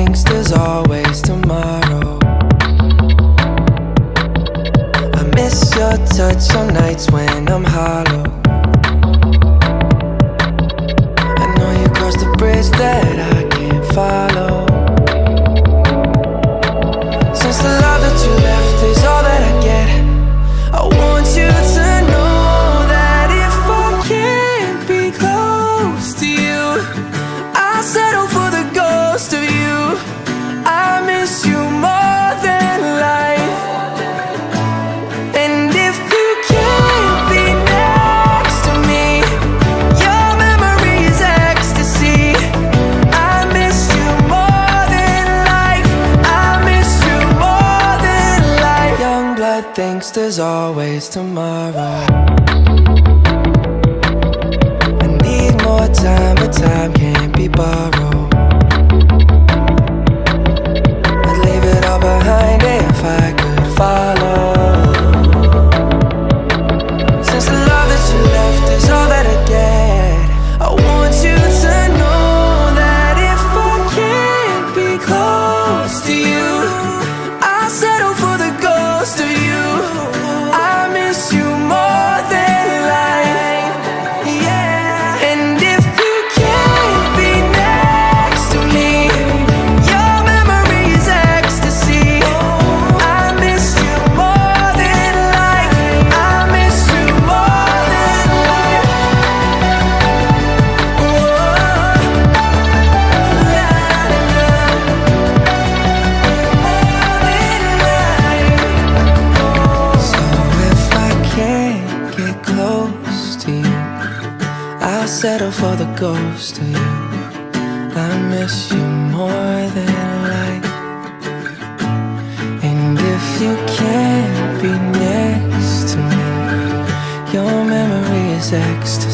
thinks there's always tomorrow. I miss your touch on nights when I'm hollow. I know you crossed the bridge that I can't follow. Since the love that you left is all that I get, I want you to know that if I can't be close to you, I'll settle for the ghost of you. I miss you more than life. And if you can't be next to me, your memory is ecstasy. I miss you more than life. I miss you more than life. Young blood thinks there's always tomorrow. I need more time, but time can't be borrowed. I'd leave it all behind if I could follow. Since the love that you left is all that I get, I want you to know that if I can't be close to you, I'll settle for the ghost of you. I miss you more than life, yeah. And if you can't be next to me, your memory is ecstasy. I miss you more than life. I miss you more than life. So if I can't get close to you, I'll settle for the ghost of you. I miss you more than life. And if you can't be next to me, your memory is ecstasy.